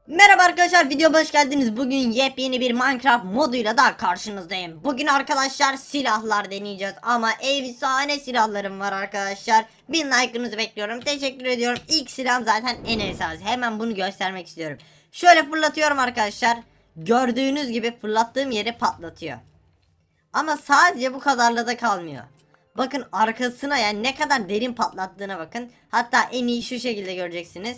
Merhaba arkadaşlar, videoma hoş geldiniz. Bugün yepyeni bir Minecraft moduyla da karşınızdayım. Bugün arkadaşlar silahlar deneyeceğiz ama efsane silahlarım var arkadaşlar. 1000 like'ınızı bekliyorum. Teşekkür ediyorum. İlk silahım zaten en esası. Hemen bunu göstermek istiyorum. Şöyle fırlatıyorum arkadaşlar. Gördüğünüz gibi fırlattığım yeri patlatıyor. Ama sadece bu kadarla da kalmıyor. Bakın arkasına, yani ne kadar derin patlattığına bakın. Hatta en iyi şu şekilde göreceksiniz.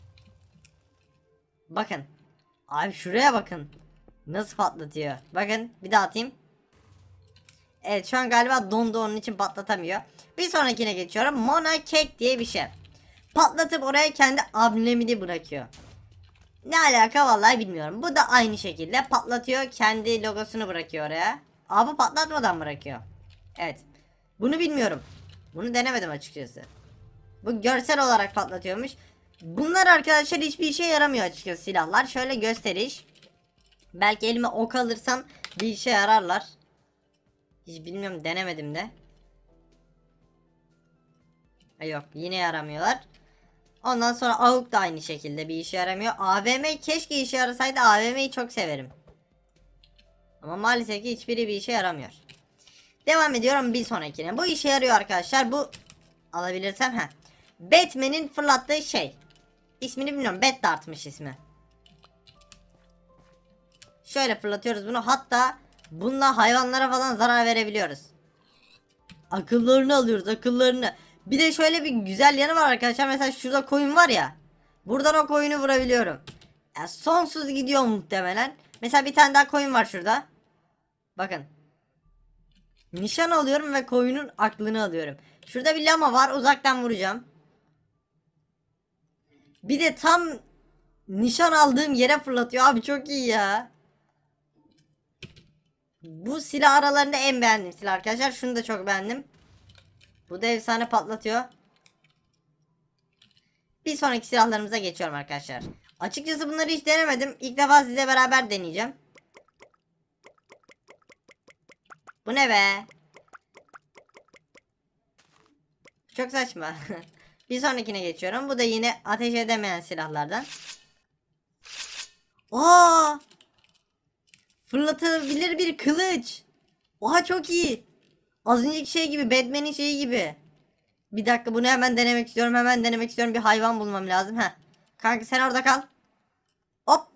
Bakın. Abi şuraya bakın. Nasıl patlatıyor. Bakın bir daha atayım. Evet, şu an galiba dondu, onun için patlatamıyor. Bir sonrakine geçiyorum. Mona Cake diye bir şey. Patlatıp oraya kendi amblemini bırakıyor. Ne alaka vallahi bilmiyorum. Bu da aynı şekilde patlatıyor. Kendi logosunu bırakıyor oraya. Abi patlatmadan bırakıyor. Evet. Bunu bilmiyorum. Bunu denemedim açıkçası. Bu görsel olarak patlatıyormuş. Bunlar arkadaşlar hiçbir işe yaramıyor açıkçası, silahlar. Şöyle gösteriş. Belki elime ok alırsam bir işe yararlar. Hiç bilmiyorum, denemedim de. Yok, yine yaramıyorlar. Ondan sonra AUK da aynı şekilde bir işe yaramıyor. AVM keşke işe yarasaydı, AVM'yi çok severim. Ama maalesef ki hiçbiri bir işe yaramıyor. Devam ediyorum bir sonrakine. Bu işe yarıyor arkadaşlar. Bu alabilirsem Batman'in fırlattığı şey. İsmini bilmiyorum. Bat Dart'mış ismi. Şöyle fırlatıyoruz bunu. Hatta bununla hayvanlara falan zarar verebiliyoruz. Akıllarını alıyoruz, akıllarını. Bir de şöyle bir güzel yanı var arkadaşlar. Mesela şurada koyun var ya. Buradan o koyunu vurabiliyorum. Ya sonsuz gidiyor muhtemelen. Mesela bir tane daha koyun var şurada. Bakın. Nişan alıyorum ve koyunun aklını alıyorum. Şurada bir lama var, uzaktan vuracağım. Bir de tam nişan aldığım yere fırlatıyor. Abi çok iyi ya. Bu silah aralarında en beğendiğim silah arkadaşlar. Şunu da çok beğendim. Bu da efsane patlatıyor. Bir sonraki silahlarımıza geçiyorum arkadaşlar. Açıkçası bunları hiç denemedim. İlk defa sizle beraber deneyeceğim. Bu ne be? Çok saçma. Bir sonrakine geçiyorum. Bu da yine ateş edemeyen silahlardan. Oo! Fırlatabilir bir kılıç. Oha, çok iyi. Az önceki şey gibi, Batman'in şeyi gibi. Bir dakika, bunu hemen denemek istiyorum. Hemen denemek istiyorum. Bir hayvan bulmam lazım. Kanka sen orada kal. Hop.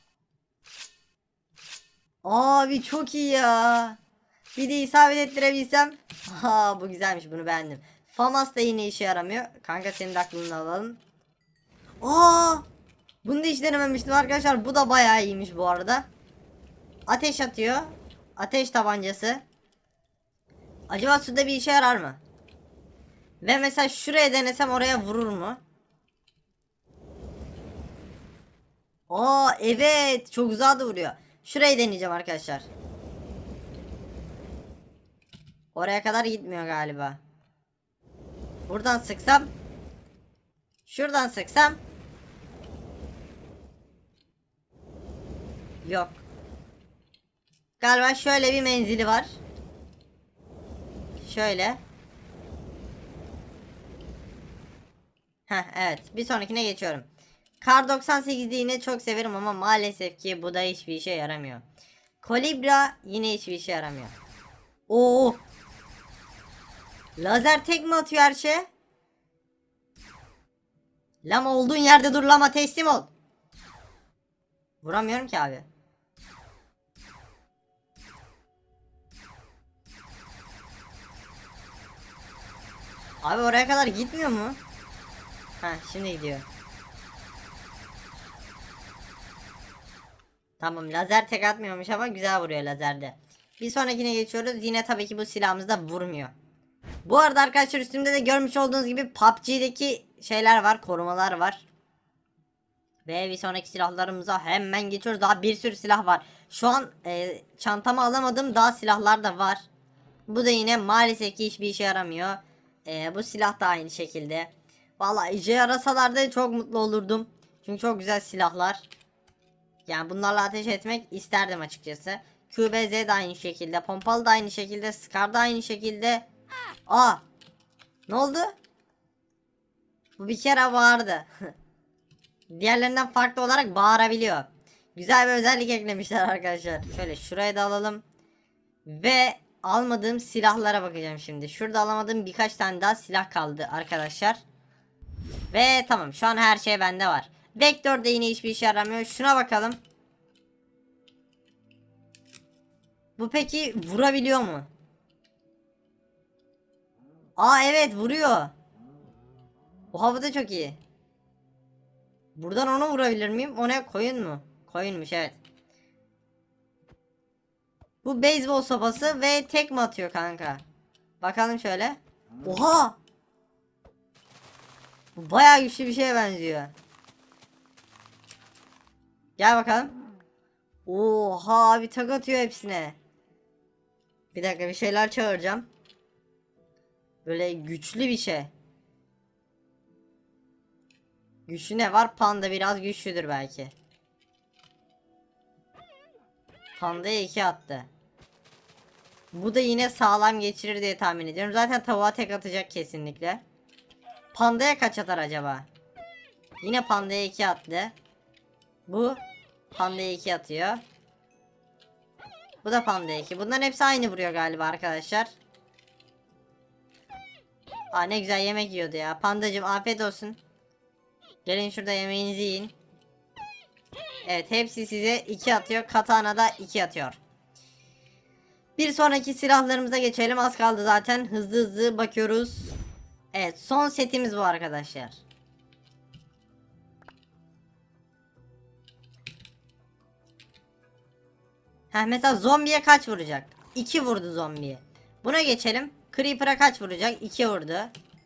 Abi çok iyi ya. Bir de isabet ettirebilsem. Ha, bu güzelmiş, bunu beğendim. FAMAS da yine işe yaramıyor. Kanka senin de aklını alalım. Aa! Bunu da hiç denememiştim arkadaşlar. Bu da bayağı iyiymiş bu arada. Ateş atıyor. Ateş tabancası. Acaba suda bir işe yarar mı? Ve mesela şuraya denesem oraya vurur mu? Aa evet, çok uzağa da vuruyor. Şurayı deneyeceğim arkadaşlar. Oraya kadar gitmiyor galiba. Buradan sıksam. Şuradan sıksam. Yok. Galiba şöyle bir menzili var. Şöyle. Evet. Bir sonrakine geçiyorum. Kar 98'de yine çok severim ama maalesef ki bu da hiçbir işe yaramıyor. Kolibra yine hiçbir işe yaramıyor. Oo. Lazer tek mi atıyor her şey? Lama, olduğun yerde dur lama, teslim ol. Vuramıyorum ki abi. Abi oraya kadar gitmiyor mu? Şimdi gidiyor. Tamam, lazer tek atmıyormuş ama güzel vuruyor lazerde. Bir sonrakine geçiyoruz. Yine tabii ki bu silahımız da vurmuyor. Bu arada arkadaşlar, üstümde de görmüş olduğunuz gibi PUBG'deki şeyler var, korumalar var. Ve bir sonraki silahlarımıza hemen geçiyoruz. Daha bir sürü silah var. Şu an çantama alamadım, daha silahlar da var. Bu da yine maalesef ki hiçbir işe yaramıyor. Bu silah da aynı şekilde. Vallahi işe yarasalardı çok mutlu olurdum. Çünkü çok güzel silahlar. Yani bunlarla ateş etmek isterdim açıkçası. QBZ de aynı şekilde. Pompalı da aynı şekilde. Scar da aynı şekilde. Aa! Ne oldu? Bu bir kere vardı. diğerlerinden farklı olarak bağırabiliyor. Güzel bir özellik eklemişler arkadaşlar. Şöyle şuraya da alalım. Ve almadığım silahlara bakacağım şimdi. Şurada alamadığım birkaç tane daha silah kaldı arkadaşlar. Ve tamam, şu an her şey bende var. Vektör de yine hiçbir işe yaramıyor. Şuna bakalım. Bu peki vurabiliyor mu? Aa evet, vuruyor. Oha, bu da çok iyi. Buradan onu vurabilir miyim? O ne, koyun mu? Koyunmuş, evet. Bu beyzbol sopası ve tekme atıyor kanka. Bakalım şöyle. Oha! Bu bayağı güçlü bir şeye benziyor. Gel bakalım. Oha, bir tak atıyor hepsine. Bir dakika, bir şeyler çağıracağım. Böyle güçlü bir şey. Güçlü ne var? Panda biraz güçlüdür belki. Pandaya 2 attı. Bu da yine sağlam geçirir diye tahmin ediyorum. Zaten tavuğa tek atacak kesinlikle. Pandaya kaç atar acaba? Yine pandaya 2 attı. Bu pandaya 2 atıyor. Bu da pandaya 2. Bunların hepsi aynı vuruyor galiba arkadaşlar. Aa, ne güzel yemek yiyordu ya. Pandacım, afiyet olsun. Gelin şurada yemeğinizi yiyin. Evet, hepsi size 2 atıyor. Katana da 2 atıyor. Bir sonraki silahlarımıza geçelim. Az kaldı zaten. Hızlı hızlı bakıyoruz. Evet, son setimiz bu arkadaşlar. Mesela zombiye kaç vuracak? 2 vurdu zombiye. Buna geçelim. Creeper'a kaç vuracak? 2 vurdu.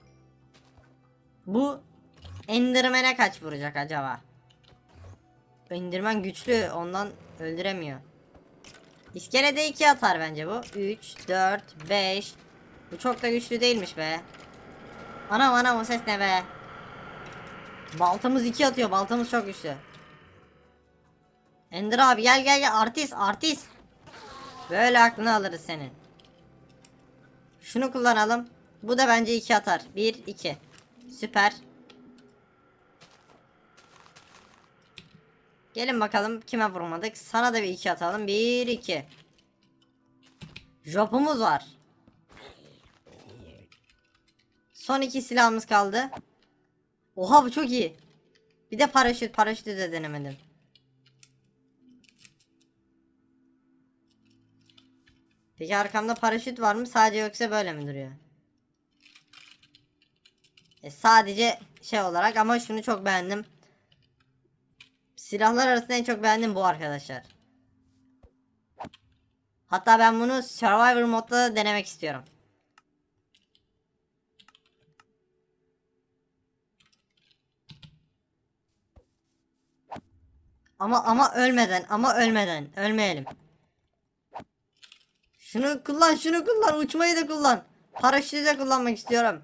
Bu Enderman'e kaç vuracak acaba? Enderman güçlü, ondan öldüremiyor. İskelede 2 atar bence bu. 3, 4, 5. Bu çok da güçlü değilmiş be. Anam anam, o ses ne be? Baltamız 2 atıyor. Baltamız çok güçlü. Ender abi, gel gel gel, artist artist. Böyle aklını alırız senin. Şunu kullanalım. Bu da bence 2 atar. 1, 2. Süper. Gelin bakalım, kime vurmadık. Sana da bir 2 atalım. 1, 2. Jopumuz var. Son 2 silahımız kaldı. Oha, bu çok iyi. Bir de paraşüt. Paraşütü de denemedim. Peki arkamda paraşüt var mı? Sadece, yoksa böyle mi duruyor? Sadece şey olarak, ama şunu çok beğendim. Silahlar arasında en çok beğendim bu arkadaşlar. Hatta ben bunu Survivor modda da denemek istiyorum. Ama ölmeden ölmeyelim. Şunu kullan, uçmayı da kullan. Paraşütü de kullanmak istiyorum.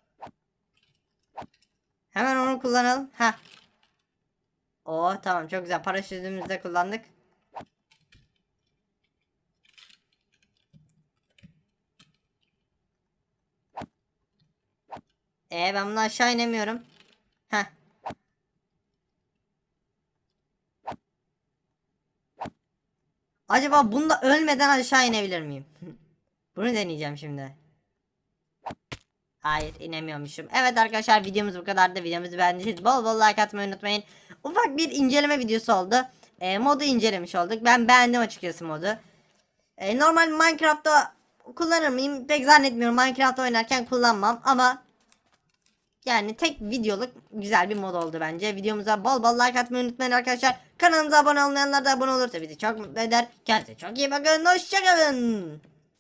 Hemen onu kullanalım. Heh. Oh tamam, çok güzel, paraşütümüzü de kullandık. Ben bunu aşağı inemiyorum. Heh. Acaba bunda ölmeden aşağı inebilir miyim? Bunu deneyeceğim şimdi. Hayır, inemiyormuşum. Evet arkadaşlar, videomuz bu kadardı. Videomuzu beğendiyseniz bol bol like atmayı unutmayın. Ufak bir inceleme videosu oldu. Modu incelemiş olduk. Ben beğendim açıkçası modu. Normal Minecraft'ta kullanır mıyım? Pek zannetmiyorum. Minecraft oynarken kullanmam ama yani tek videoluk güzel bir mod oldu bence. Videomuza bol bol like atmayı unutmayın arkadaşlar. Kanalımıza abone olmayanlar da abone olursa bizi çok mutlu eder. Kendinize çok iyi bakın. Hoşçakalın.